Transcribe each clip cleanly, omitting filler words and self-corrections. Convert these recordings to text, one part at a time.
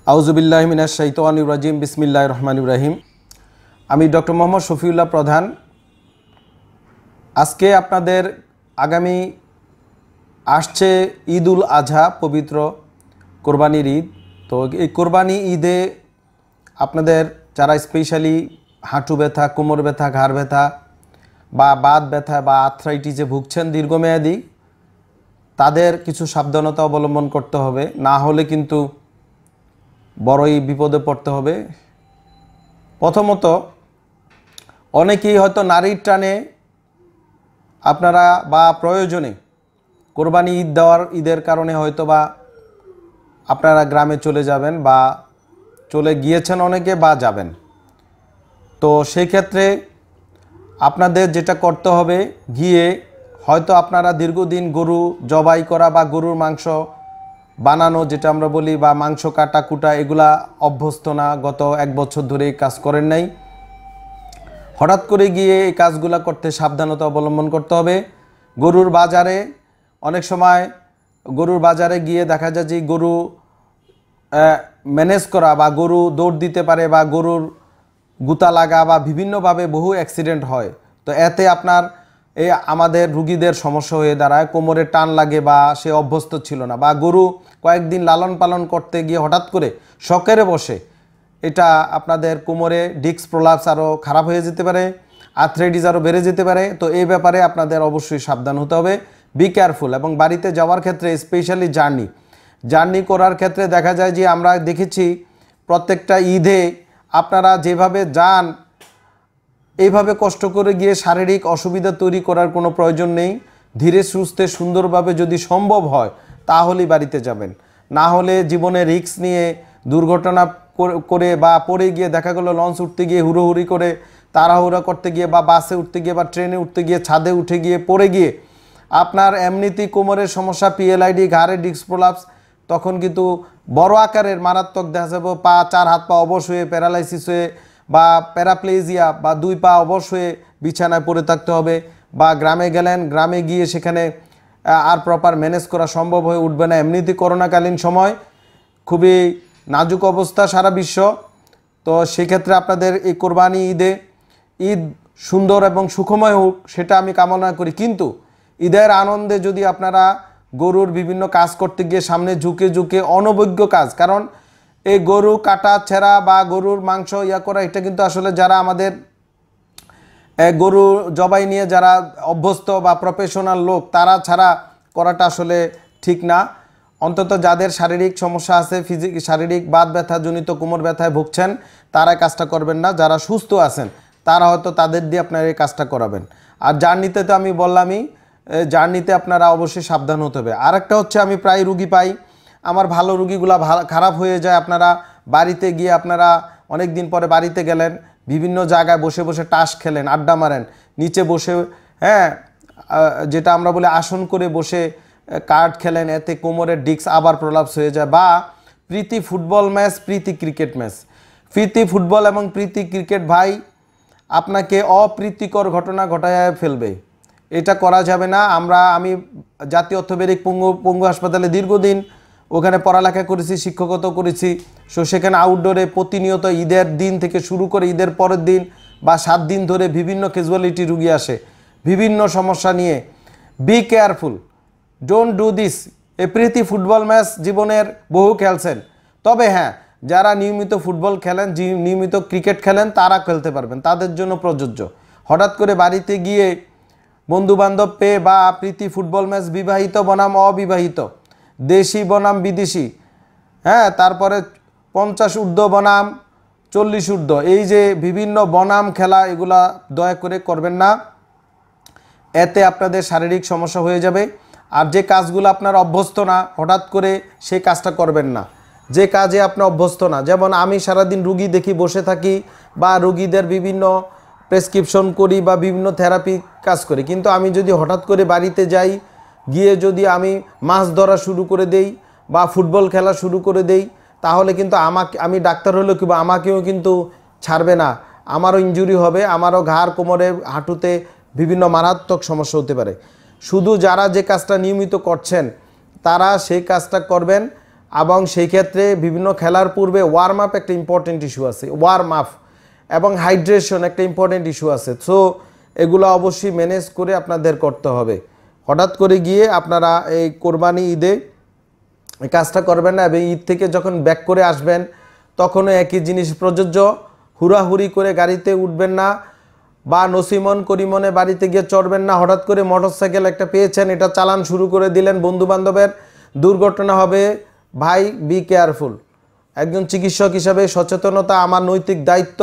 আউযুবিল্লাহি মিনাশ শাইতানির রাজিম বিসমিল্লাহির রহমানির রহিম। আমি ডক্টর মোহাম্মদ শফিউল্লাহ প্রধান। আজকে আপনাদের আগামী আসছে ঈদুল আজহা, পবিত্র কোরবানির ঈদ। তো এই কোরবানি ঈদে আপনাদের যারা স্পেশালি হাঁটু ব্যথা, কোমর ব্যথা, ঘাড় ব্যথা বা বাত ব্যথা বা আর্থ্রাইটিসে ভুগছেন দীর্ঘমেয়াদী, তাদের কিছু সাবধানতা অবলম্বন করতে হবে, না হলে কিন্তু বড়ই বিপদে পড়তে হবে। প্রথমত, অনেকেই হয়তো নারীর টানে আপনারা বা প্রয়োজনে কোরবানি ঈদের কারণে হয়তো বা আপনারা গ্রামে চলে যাবেন বা চলে গিয়েছেন অনেকে বা যাবেন। তো সেই ক্ষেত্রে আপনাদের যেটা করতে হবে, গিয়ে হয়তো আপনারা দীর্ঘদিন গরু জবাই করা বা গরুর মাংস বানানো যেটা আমরা বলি বা মাংস কাটা কুটা এগুলা অভ্যস্ত না, গত 1 বছর ধরে এই কাজ করেন নাই। হঠাৎ করে গিয়ে এই কাজগুলা করতে সাবধানতা অবলম্বন করতে হবে। গরুর বাজারে অনেক সময় গরুর বাজারে গিয়ে দেখা যায় যে গরু ম্যানেজ করা বা গরু দৌড় দিতে পারে বা গরুর গুতা লাগা বা বিভিন্নভাবে বহু অ্যাক্সিডেন্ট হয়। তো এতে আপনার আমাদের রুগীদের সমস্যা হয়ে দাঁড়ায়, কোমরে টান লাগে বা সে অভ্যস্ত ছিল না, বা গরু কয়েকদিন লালন পালন করতে গিয়ে হঠাৎ করে শকেরে বসে এটা আপনাদের কোমরে ডিস্ক প্রলাপস আরও খারাপ হয়ে যেতে পারে, আর্থ্রাইটিস আরও বেড়ে যেতে পারে। তো এই ব্যাপারে আপনাদের অবশ্যই সাবধান হতে হবে, বি কেয়ারফুল। এবং বাড়িতে যাওয়ার ক্ষেত্রে স্পেশালি জার্নি করার ক্ষেত্রে দেখা যায় যে আমরা দেখেছি প্রত্যেকটা ঈদে আপনারা যেভাবে যান এইভাবে কষ্ট করে গিয়ে শারীরিক অসুবিধা তৈরি করার কোনো প্রয়োজন নেই। ধীরে সুস্থে সুন্দরভাবে যদি সম্ভব হয় তাহলেই বাড়িতে যাবেন, না হলে জীবনে রিস্ক নিয়ে দুর্ঘটনা করে বা পড়ে গিয়ে দেখা গেলো লঞ্চ উঠতে গিয়ে হুড়োহুড়ি করে তাড়াহুড়া করতে গিয়ে বা বাসে উঠতে গিয়ে বা ট্রেনে উঠতে গিয়ে ছাদে উঠে গিয়ে পড়ে গিয়ে আপনার এমনিতেই কোমরের সমস্যা, পিএলআইডি, ঘাড়ে ডিস্ক প্রলাপস, তখন কিন্তু বড় আকারের মারাত্মক দেখা যাবে পা 4 হাত পা অবশ হয়ে প্যারালাইসিস হয়ে বা প্যারাপ্লেজিয়া বা 2 পা অবশ হয়ে বিছানায় পড়ে থাকতে হবে। বা গ্রামে গেলেন, গ্রামে গিয়ে সেখানে আর প্রপার ম্যানেজ করা সম্ভব হয়ে উঠবে না। এমনিতেই করোনাকালীন সময় খুবই নাজুক অবস্থা সারা বিশ্ব। তো সেক্ষেত্রে আপনাদের এই কোরবানি ঈদ সুন্দর এবং সুখময় হোক সেটা আমি কামনা করি। কিন্তু ঈদের আনন্দে যদি আপনারা গরুর বিভিন্ন কাজ করতে গিয়ে সামনে ঝুঁকে অনবজ্ঞ কাজ, কারণ এই গরু কাটা ছেঁড়া বা গরুর মাংস করা এটা কিন্তু আসলে যারা আমাদের গরু জবাই নিয়ে যারা অভ্যস্ত বা প্রফেশনাল লোক তারা ছাড়া করাটা আসলে ঠিক না। অন্তত যাদের শারীরিক সমস্যা আছে, শারীরিক বাত ব্যথা জনিত কোমর ব্যথায় ভুগছেন তারা কাজটা করবেন না। যারা সুস্থ আছেন তারা হয়তো তাদের দিয়ে আপনারা এই কাজটা করাবেন। আর জার্নিতে তো আমি বললামই, জার্নিতে আপনারা অবশ্যই সাবধান হতে হবে। আরেকটা হচ্ছে, আমি প্রায় রুগী পাই, আমার ভালো রুগীগুলা খারাপ হয়ে যায়। আপনারা বাড়িতে গিয়ে আপনারা অনেক দিন পরে বাড়িতে গেলেন, বিভিন্ন জায়গায় বসে বসে তাস খেলেন, আড্ডা মারেন, নিচে বসে যেটা আমরা বলি আসন করে বসে কার্ড খেলেন, এতে কোমরের ডিস্ক আবার প্রলাপস হয়ে যায়। বা প্রীতি ফুটবল ম্যাচ, প্রীতি ক্রিকেট ম্যাচ, প্রীতি ফুটবল এবং প্রীতি ক্রিকেট ভাই আপনাকে অপ্রীতিকর ঘটনা ঘটায় ফেলবে, এটা করা যাবে না। আমি জাতীয় অর্থোপেডিক পঙ্গু হাসপাতালে দীর্ঘদিন ওখানে পড়ালেখা করেছি, শিক্ষকতা করেছি। সো সেখানে আউটডোরে প্রতিনিয়ত ঈদের দিন থেকে শুরু করে ঈদের পরের দিন বা 7 দিন ধরে বিভিন্ন ক্যাজুয়ালিটি রুগী আসে বিভিন্ন সমস্যা নিয়ে। Be careful, don't do this. এ প্রীতি ফুটবল ম্যাচ জীবনের বহু খেলছেন, তবে হ্যাঁ যারা নিয়মিত ফুটবল খেলেন, নিয়মিত ক্রিকেট খেলেন তারা খেলতে পারবেন, তাদের জন্য প্রযোজ্য। হঠাৎ করে বাড়িতে গিয়ে বন্ধুবান্ধব পেয়ে বা প্রীতি ফুটবল ম্যাচ বিবাহিত বনাম অবিবাহিত, দেশি বনাম বিদেশি, তারপরে 50 ঊর্ধ্ব বনাম 40 ঊর্ধ্ব, এই যে বিভিন্ন বনাম খেলা, এগুলা দয়া করে করবেন না। এতে আপনাদের শারীরিক সমস্যা হয়ে যাবে। আর যে কাজগুলো আপনার অভ্যস্ত না, হঠাৎ করে সেই কাজটা করবেন না। যে কাজে আপনি অভ্যস্ত না, যেমন আমি সারাদিন রুগী দেখি বসে থাকি বা রুগীদের বিভিন্ন প্রেসক্রিপশন করি বা বিভিন্ন থেরাপি কাজ করি, কিন্তু আমি যদি হঠাৎ করে বাড়িতে যাই, গিয়ে যদি আমি মাছ ধরা শুরু করে দেই বা ফুটবল খেলা শুরু করে দেই, তাহলে কিন্তু আমি ডাক্তার হলেও কিংবা আমাকেও কিন্তু ছাড়বে না, আমারও ইনজুরি হবে, আমারও ঘাড় কোমরে হাঁটুতে বিভিন্ন মারাত্মক সমস্যা হতে পারে। শুধু যারা যে কাজটা নিয়মিত করছেন তারা সেই কাজটা করবেন, এবং সেই ক্ষেত্রে বিভিন্ন খেলার পূর্বে ওয়ার্ম আপ একটা ইম্পর্টেন্ট ইস্যু আছে, ওয়ার্ম আপ এবং হাইড্রেশন একটা ইম্পর্টেন্ট ইস্যু আছে। সো এগুলো অবশ্যই ম্যানেজ করে আপনাদের করতে হবে। হঠাৎ করে গিয়ে আপনারা এই কোরবানি ঈদে এই কাজটা করবেন না, এবং ঈদ থেকে যখন ব্যাক করে আসবেন তখনও একই জিনিস প্রযোজ্য। হুড়াহুড়ি করে গাড়িতে উঠবেন না, বা নসিমন করিমনে বাড়িতে গিয়ে চড়বেন না। হঠাৎ করে মোটরসাইকেল একটা পেয়েছেন, এটা চালান শুরু করে দিলেন, বন্ধুবান্ধবের দুর্ঘটনা হবে। ভাই, বি কেয়ারফুল। একজন চিকিৎসক হিসাবে সচেতনতা আমার নৈতিক দায়িত্ব,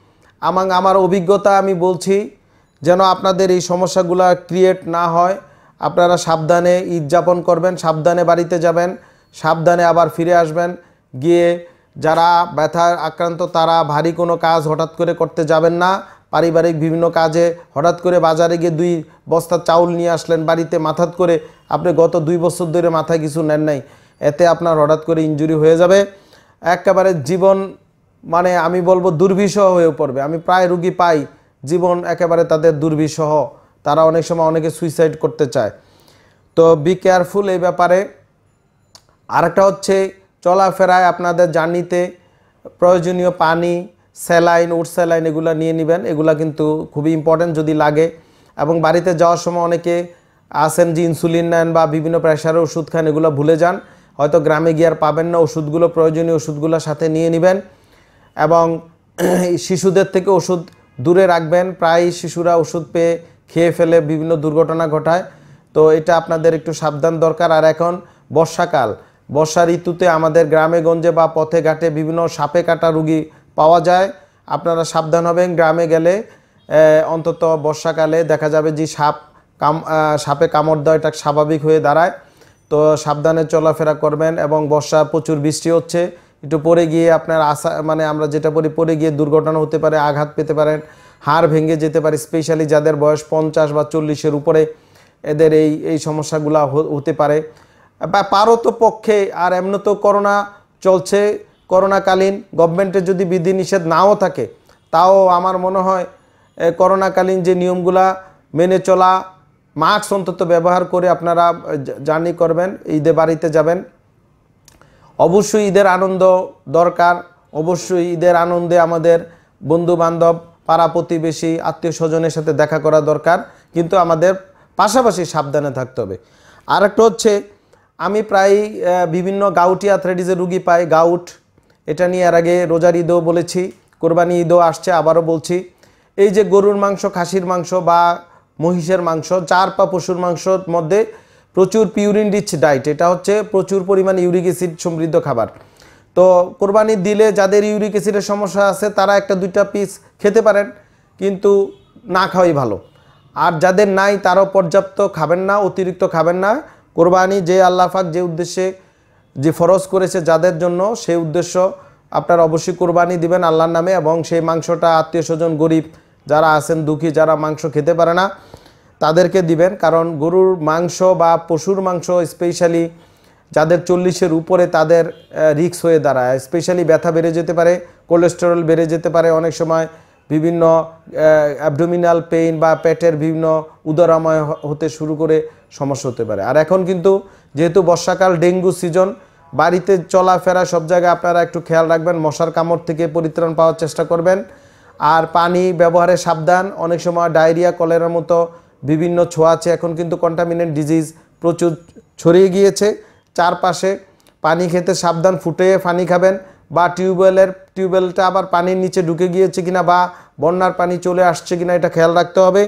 আমার অভিজ্ঞতা আমি বলছি, যেন আপনাদের এই সমস্যাগুলো ক্রিয়েট না হয়। আপনারা সাবধানে ঈদ যাপন করবেন, সাবধানে বাড়িতে যাবেন, সাবধানে আবার ফিরে আসবেন। গিয়ে যারা ব্যথার আক্রান্ত তারা ভারী কোনো কাজ হঠাৎ করে করতে যাবেন না। পারিবারিক বিভিন্ন কাজে হঠাৎ করে বাজারে গিয়ে 2 বস্তা চাউল নিয়ে আসলেন বাড়িতে, মাথাত করে আপনি গত 2 বছর ধরে মাথায় কিছু নেন নাই, এতে আপনার হঠাৎ করে ইনজুরি হয়ে যাবে। একেবারে জীবন মানে আমি বলবো দুর্বিষহ হয়ে পড়বে। আমি প্রায় রুগী পাই জীবন একেবারে তাদের দুর্বিষহ, তারা অনেক সময় অনেকে সুইসাইড করতে চায়। তো বি কেয়ারফুল এই ব্যাপারে। আরেকটা হচ্ছে চলাফেরায় আপনাদের জার্নিতে প্রয়োজনীয় পানি, স্যালাইন, ওট স্যালাইন এগুলো নিয়ে নেবেন। এগুলা কিন্তু খুবই ইম্পর্টেন্ট যদি লাগে। এবং বাড়িতে যাওয়ার সময় অনেকে আসেন যে ইনসুলিন নেন বা বিভিন্ন প্রেশারের ওষুধ খান, এগুলো ভুলে যান, হয়তো গ্রামে গিয়ে আর পাবেন না। ওষুধগুলো প্রয়োজনীয় ওষুধগুলো সাথে নিয়ে নেবেন। এবং শিশুদের থেকে ওষুধ দূরে রাখবেন। প্রায় শিশুরা ওষুধ পেয়ে খেয়ে ফেলে বিভিন্ন দুর্ঘটনা ঘটায়, তো এটা আপনাদের একটু সাবধান দরকার। আর এখন বর্ষাকাল, বর্ষা ঋতুতে আমাদের গ্রামে গঞ্জে বা পথে ঘাটে বিভিন্ন সাপে কাটা রুগী পাওয়া যায়। আপনারা সাবধান হবেন। গ্রামে গেলে অন্তত বর্ষাকালে দেখা যাবে যে সাপে কামড় দেওয়া এটা স্বাভাবিক হয়ে দাঁড়ায়। তো সাবধানে চলাফেরা করবেন। এবং বর্ষা প্রচুর বৃষ্টি হচ্ছে, একটু পরে গিয়ে আপনার মানে আমরা যেটা পরে গিয়ে দুর্ঘটনা হতে পারে, আঘাত পেতে পারেন, হাড় ভেঙে যেতে পারে। স্পেশালি যাদের বয়স 50 বা 40-এর উপরে, এদের এই সমস্যাগুলো হতে পারে। বা পারত পক্ষে, আর এমনি তো করোনা চলছে, করোনাকালীন গভর্নমেন্টের যদি বিধিনিষেধ নাও থাকে, তাও আমার মনে হয় করোনাকালীন যে নিয়মগুলা মেনে চলা, মাস্ক অন্তত ব্যবহার করে আপনারা জার্নি করবেন, ঈদে বাড়িতে যাবেন। অবশ্যই ঈদের আনন্দ দরকার, অবশ্যই ঈদের আনন্দে আমাদের বন্ধু বান্ধব, পাড়া প্রতিবেশী, আত্মীয় স্বজনের সাথে দেখা করা দরকার, কিন্তু আমাদের পাশাপাশি সাবধানে থাকতে হবে। আর একটা হচ্ছে, আমি প্রায় বিভিন্ন গাউটি আর্থ্রাইটিসের রুগী পাই। গাউট, এটা নিয়ে এর আগে রোজার ঈদও বলেছি, কোরবানি ঈদও আসছে, আবারও বলছি। এই যে গরুর মাংস, খাসির মাংস বা মহিষের মাংস, 4 পা পশুর মাংসর মধ্যে প্রচুর পিউরিন রিচ ডায়েট, এটা হচ্ছে প্রচুর পরিমাণে ইউরিক অ্যাসিড সমৃদ্ধ খাবার। তো কোরবানি দিলে যাদের ইউরিক অ্যাসিডের সমস্যা আছে তারা 1-2টা পিস খেতে পারেন, কিন্তু না খাওয়াই ভালো। আর যাদের নাই তারাও পর্যাপ্ত খাবেন না, অতিরিক্ত খাবেন না। কোরবানি যে আল্লাহ পাক যে উদ্দেশ্যে যে ফরজ করেছে যাদের জন্য, সেই উদ্দেশ্য আপনারা অবশ্যই কোরবানি দিবেন আল্লাহর নামে। এবং সেই মাংসটা আত্মীয় স্বজন, গরিব যারা আছেন, দুঃখী যারা মাংস খেতে পারে না, তাদেরকে দিবেন। কারণ গরুর মাংস বা পশুর মাংস স্পেশালি যাদের 40-এর উপরে, তাদের রিস্ক হয়ে দাঁড়ায়। স্পেশালি ব্যথা বেড়ে যেতে পারে, কোলেস্টেরল বেড়ে যেতে পারে, অনেক সময় বিভিন্ন অ্যাবডোমিনাল পেইন বা পেটের বিভিন্ন উদরাময় হতে শুরু করে সমস্যা হতে পারে। আর এখন কিন্তু যেহেতু বর্ষাকাল, ডেঙ্গু সিজন, বাড়িতে চলাফেরা সব জায়গায় আপনারা একটু খেয়াল রাখবেন, মশার কামড় থেকে পরিত্রাণ পাওয়ার চেষ্টা করবেন। আর পানি ব্যবহারে সাবধান। অনেক সময় ডায়রিয়া, কলেরার মতো বিভিন্ন ছোঁয়াচে, এখন কিন্তু কন্টামিনেন্ট ডিজিজ প্রচুর ছড়িয়ে গিয়েছে চারপাশে। পানি খেতে সাবধান, ফুটে পানি খাবেন, বা টিউবওয়েলটা আবার পানির নিচে ঢুকে গিয়েছে কিনা বা বন্যার পানি চলে আসছে কিনা, এটা খেয়াল রাখতে হবে।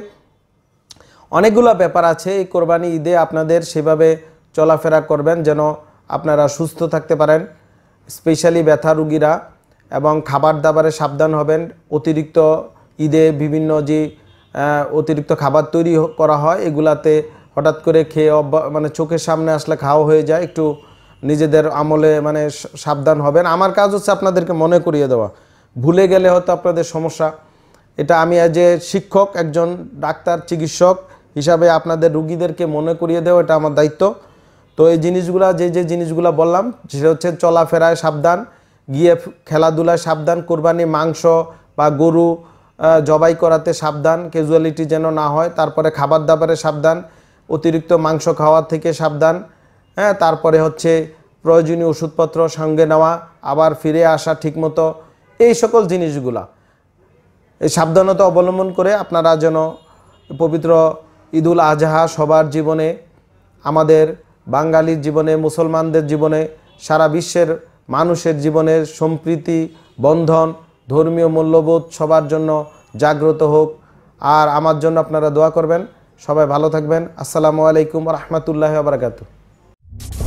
অনেকগুলো ব্যাপার আছে এই কোরবানি ঈদে, আপনাদের সেভাবে চলাফেরা করবেন যেন আপনারা সুস্থ থাকতে পারেন, স্পেশালি ব্যথা রুগীরা। এবং খাবার দাবারে সাবধান হবেন। অতিরিক্ত ঈদে বিভিন্ন যে অতিরিক্ত খাবার তৈরি করা হয়, এগুলাতে হঠাৎ করে খেয়ে মানে চোখের সামনে আসলে খাওয়া হয়ে যায়। একটু নিজেদের আমলে মানে সাবধান হবেন। আমার কাজ হচ্ছে আপনাদেরকে মনে করিয়ে দেওয়া, ভুলে গেলে হয়তো আপনাদের সমস্যা। এটা আমি অ্যাজ এ শিক্ষক, একজন ডাক্তার, চিকিৎসক হিসাবে আপনাদের রুগীদেরকে মনে করিয়ে দেওয়া, এটা আমার দায়িত্ব। তো এই জিনিসগুলা যে জিনিসগুলো বললাম, সেটা হচ্ছে চলাফেরায় সাবধান, গিয়ে খেলাধুলায় সাবধান, কোরবানি মাংস বা গরু জবাই করাতে সাবধান, ক্যাজুয়ালিটি যেন না হয়। তারপরে খাবার দাবারে সাবধান, অতিরিক্ত মাংস খাওয়া থেকে সাবধান। হ্যাঁ, তারপরে হচ্ছে প্রয়োজনীয় ওষুধপত্র সঙ্গে নেওয়া, আবার ফিরে আসা ঠিকমতো, এই সকল জিনিসগুলা এই সাবধানতা অবলম্বন করে আপনারা যেন পবিত্র ঈদুল আজহা সবার জীবনে, আমাদের বাঙালির জীবনে, মুসলমানদের জীবনে, সারা বিশ্বের মানুষের জীবনে সম্প্রীতি, বন্ধন, ধর্মীয় মূল্যবোধ সবার জন্য জাগ্রত হোক। আর আমার জন্য আপনারা দোয়া করবেন। সবাই ভালো থাকবেন। আসসালামু আলাইকুম ওয়া রাহমাতুল্লাহি ওয়া বারাকাতুহু।